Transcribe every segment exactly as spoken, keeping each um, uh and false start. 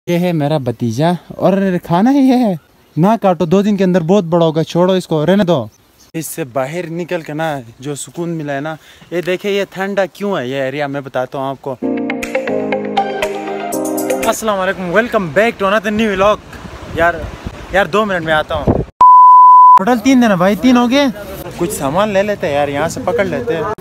ये है मेरा भतीजा और खाना ही ये है ना, काटो, दो दिन के अंदर बहुत बड़ा होगा, छोड़ो इसको, रहने दो। इससे बाहर निकल के ना जो सुकून मिला है ना, ये देखिए ये ठंडा क्यों है ये एरिया, मैं बताता हूँ आपको। अस्सलाम वालेकुम, welcome back to another new vlog. यार यार दो मिनट में आता हूँ। टोटल तीन दिन है भाई, तीन हो गए। कुछ सामान ले लेते हैं यार, यहाँ से पकड़ लेते हैं।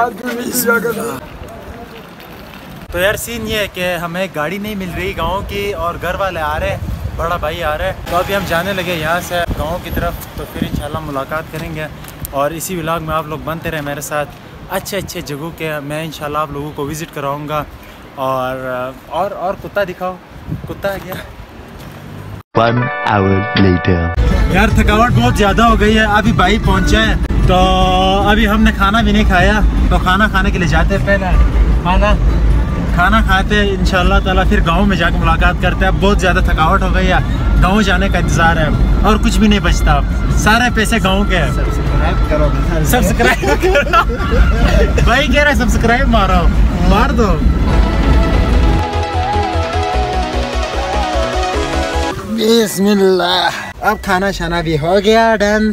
तो यार सीन ये है कि हमें गाड़ी नहीं मिल रही गाँव की, और घर वाले आ रहे हैं, बड़ा भाई आ रहे हैं। तो अभी हम जाने लगे यहाँ से गाँव की तरफ, तो फिर इंशाल्लाह मुलाकात करेंगे। और इसी व्लॉग में आप लोग बनते रहे मेरे साथ, अच्छे अच्छे जगहों के मैं इंशाल्लाह आप लोगों को विज़िट कराऊँगा। और और और कुत्ता दिखाओ, कुत्ता है क्या? One hour later. यार थकावट बहुत ज़्यादा हो गई है, अभी भाई पहुँचे हैं, तो अभी हमने खाना भी नहीं खाया, तो खाना खाने के लिए जाते हैं। पहले खाना खाना खाते हैं इंशाल्लाह ताला, फिर गांव में जाकर मुलाकात करते हैं। बहुत ज़्यादा थकावट हो गई है, गांव जाने का इंतज़ार है, और कुछ भी नहीं बचता, सारे पैसे गांव के हैं। सब्सक्राइब करो, सब्सक्राइब करो भाई कह रहे सब्सक्राइब मारो, मार दो। बिस्मिल्लाह, अब खाना शाना भी हो गया, डन।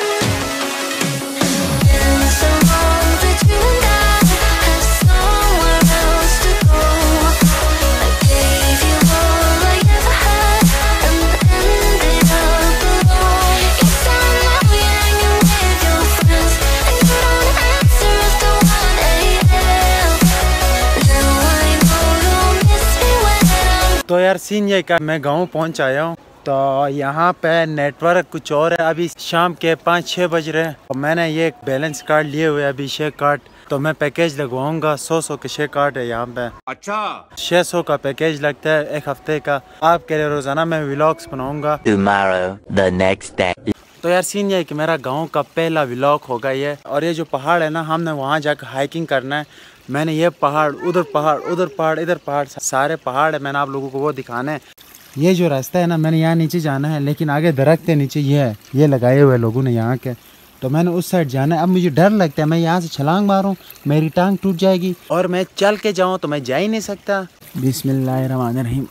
तो यार सीन ये का, मैं गांव पहुंच आया हूँ, तो यहाँ पे नेटवर्क कुछ और है। अभी शाम के पाँच छः बज रहे हैं, और मैंने ये एक बैलेंस कार्ड लिए हुए अभी छः कार्ड, तो मैं पैकेज लगवाऊंगा। सौ सौ के छः कार्ड है यहाँ पे। अच्छा, छः सौ का पैकेज लगता है एक हफ्ते का। आपके लिए रोजाना मैं व्लॉग्स बनाऊंगा। Tomorrow, the next day. तो यार सीन ये है कि मेरा गांव का पहला व्लॉग होगा ये, और ये जो पहाड़ है ना, हमने वहाँ जाकर हाइकिंग करना है। मैंने ये पहाड़, उधर पहाड़, उधर पहाड़, इधर पहाड़, सारे पहाड़ है, मैंने आप लोगों को वो दिखाना है। ये जो रास्ता है ना, मैंने यहाँ नीचे जाना है, लेकिन आगे दरख्त है नीचे, ये है, ये लगाए हुए लोगों ने यहाँ के, तो मैंने उस साइड जाना है। अब मुझे डर लगता है, मैं यहाँ से छलांग मारूँ मेरी टांग टूट जाएगी, और मैं चल के जाऊँ तो मैं जा ही नहीं सकता। बिस्मिल्लाहिर्रहमानिर्रहीम।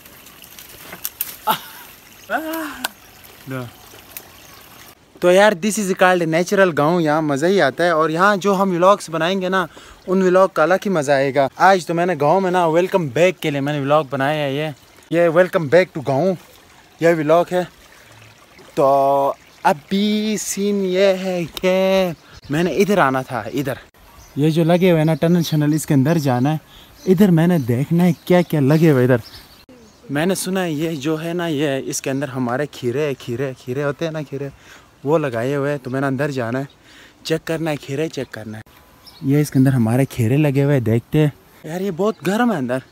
तो यार दिस इज़ कॉल्ड नेचुरल गांव, यहाँ मज़ा ही आता है। और यहाँ जो हम व्लॉग्स बनाएंगे ना, उन व्लॉग का अलग ही मज़ा आएगा। आज तो मैंने गांव में ना वेलकम बैक के लिए मैंने व्लॉग बनाया है, ये ये वेलकम बैक टू गांव ये व्लॉग है। तो अभी सीन ये है कि मैंने इधर आना था, इधर ये जो लगे हुए ना टनल शनल, इसके अंदर जाना है। इधर मैंने देखना है क्या क्या लगे हुए इधर। मैंने सुना है ये जो है ना, ये इसके अंदर हमारे खीरे खीरे खीरे होते हैं ना, खीरे वो लगाए हुए हैं। तो मैंने अंदर जाना है, चेक करना है, खीरे चेक करना है। ये इसके अंदर हमारे खीरे लगे हुए हैं, देखते हैं। यार ये बहुत गर्म है अंदर।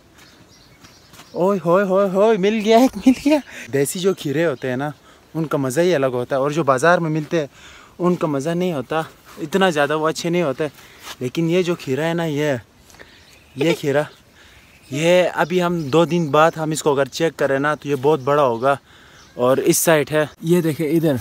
ओए होए होए होए, मिल गया है, मिल गया। देसी जो खीरे होते हैं ना, उनका मज़ा ही अलग होता है, और जो बाज़ार में मिलते हैं उनका मज़ा नहीं होता इतना ज़्यादा, वो अच्छे नहीं होते। लेकिन ये जो खीरा है ना, ये ये खीरा, ये अभी हम दो दिन बाद हम इसको अगर चेक करें ना, तो ये बहुत बड़ा होगा। और इस साइड है, ये देखें इधर,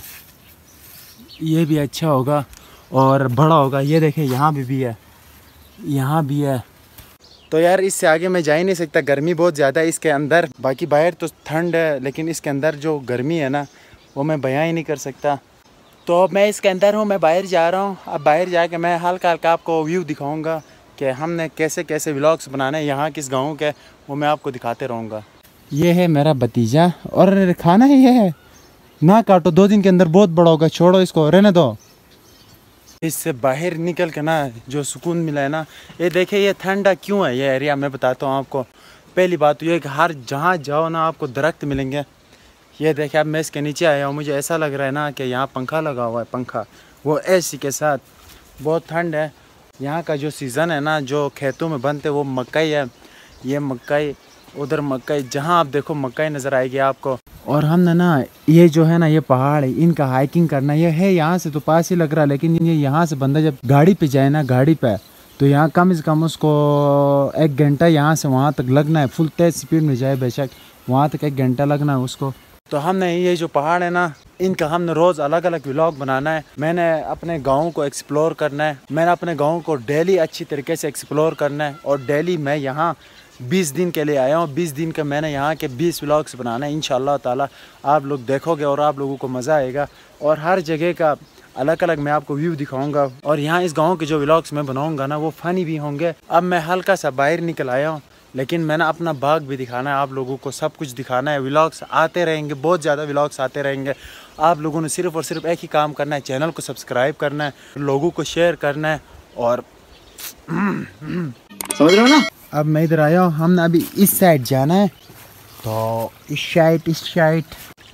ये भी अच्छा होगा और बड़ा होगा। ये देखें यहाँ भी, भी है, यहाँ भी है। तो यार इससे आगे मैं जा ही नहीं सकता, गर्मी बहुत ज़्यादा है इसके अंदर। बाकी बाहर तो ठंड है, लेकिन इसके अंदर जो गर्मी है ना, वो मैं बयां ही नहीं कर सकता। तो मैं इसके अंदर हूँ, मैं बाहर जा रहा हूँ। अब बाहर जाके मैं हल्का हल्का आपको व्यू दिखाऊँगा कि हमने कैसे कैसे व्लॉग्स बनाने हैं यहाँ किस गाँव के, वो मैं आपको दिखाते रहूँगा। ये है मेरा भतीजा, और खाना ही ये है ना, काटो, दो दिन के अंदर बहुत बड़ा होगा, छोड़ो इसको, रहने दो। इससे बाहर निकल के ना जो सुकून मिला है ना, ये देखिए ये ठंडा क्यों है ये एरिया, मैं बताता हूँ आपको। पहली बात तो ये कि हर जहाँ जाओ ना आपको दरख्त मिलेंगे। ये देखिए अब मैं इसके नीचे आया हूँ, मुझे ऐसा लग रहा है ना कि यहाँ पंखा लगा हुआ है, पंखा, वो एसी के साथ। बहुत ठंड है। यहाँ का जो सीज़न है ना, जो खेतों में बनते वो मकई है, ये मकई, उधर मकई, जहाँ आप देखो मकई नज़र आएगी आपको। और हमने ना ये जो है ना, ये पहाड़ है, इनका हाइकिंग करना, ये है यहाँ से तो पास ही लग रहा है, लेकिन ये यहाँ से बंदा जब गाड़ी पे जाए ना, गाड़ी पे, तो यहाँ कम से कम उसको एक घंटा यहाँ से वहाँ तक लगना है। फुल तेज स्पीड में जाए बेशक, वहाँ तक एक घंटा लगना है उसको। तो हमने ये जो पहाड़ है ना, इनका हमने रोज़ अलग अलग व्लॉग बनाना है। मैंने अपने गाँव को एक्सप्लोर करना है, मैंने अपने गाँव को डेली अच्छी तरीके से एक्सप्लोर करना है, और डेली मैं यहाँ बीस दिन के लिए आया हूँ। बीस दिन का मैंने यहाँ के बीस व्लॉग्स बनाना है इंशाअल्लाह ताला। आप लोग देखोगे और आप लोगों को मज़ा आएगा और हर जगह का अलग अलग मैं आपको व्यू दिखाऊंगा। और यहाँ इस गांव के जो व्लॉग्स मैं बनाऊंगा ना वो फ़नी भी होंगे। अब मैं हल्का सा बाहर निकल आया हूँ, लेकिन मैंने अपना बाग भी दिखाना है आप लोगों को, सब कुछ दिखाना है। व्लॉग्स आते रहेंगे, बहुत ज़्यादा व्लॉग्स आते रहेंगे। आप लोगों ने सिर्फ और सिर्फ एक ही काम करना है, चैनल को सब्सक्राइब करना है, लोगों को शेयर करना है। और समझ रहे हो ना। अब मैं इधर आया हूँ, हमने अभी इस साइड जाना है, तो इस साइड इस साइड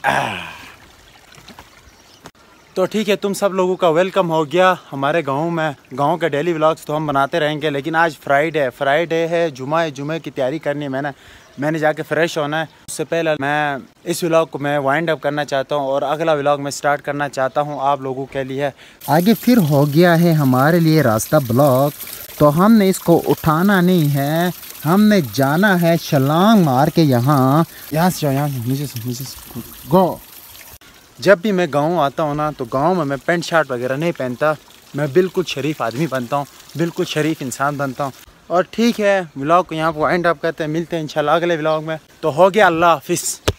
तो ठीक है। तुम सब लोगों का वेलकम हो गया हमारे गांव में। गांव के डेली व्लॉग्स तो हम बनाते रहेंगे, लेकिन आज फ्राइडे है, फ्राइडे है, जुमा है, जुमे की तैयारी करनी है। मैंने मैंने जाके फ्रेश होना है। उससे पहले मैं इस व्लॉग को मैं वाइंड अप करना चाहता हूं और अगला व्लॉग मैं स्टार्ट करना चाहता हूं आप लोगों के लिए। आगे फिर हो गया है हमारे लिए रास्ता ब्लॉक, तो हमने इसको उठाना नहीं है, हमने जाना है छलांग मार के। यहाँ यहाँ से जाओ, यहाँ से नीचे से नीचे से गो। जब भी मैं गाँव आता हूँ ना, तो गाँव में मैं पेंट शर्ट वगैरह नहीं पहनता, मैं बिल्कुल शरीफ आदमी बनता हूँ, बिल्कुल शरीफ इंसान बनता हूँ। और ठीक है, व्लॉग को यहाँ पर वाइंड अप करते हैं, मिलते हैं इंशाल्लाह अगले व्लॉग में। तो हो गया, अल्लाह हाफिज़।